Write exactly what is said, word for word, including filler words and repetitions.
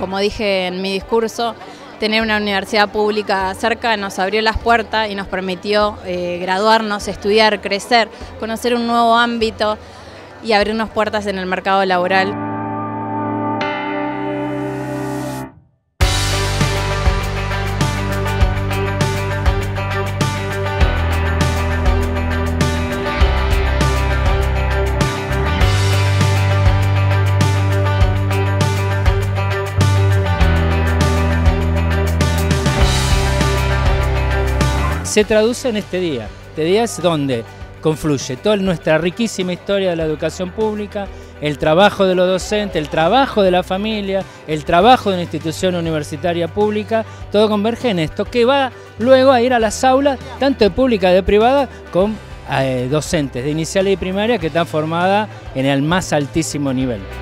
como dije en mi discurso, tener una universidad pública cerca nos abrió las puertas y nos permitió eh, graduarnos, estudiar, crecer, conocer un nuevo ámbito y abrirnos puertas en el mercado laboral. Se traduce en este día. Este día es donde confluye toda nuestra riquísima historia de la educación pública, el trabajo de los docentes, el trabajo de la familia, el trabajo de una institución universitaria pública, todo converge en esto, que va luego a ir a las aulas, tanto de pública como de privada, con eh, docentes de inicial y primaria que están formadas en el más altísimo nivel.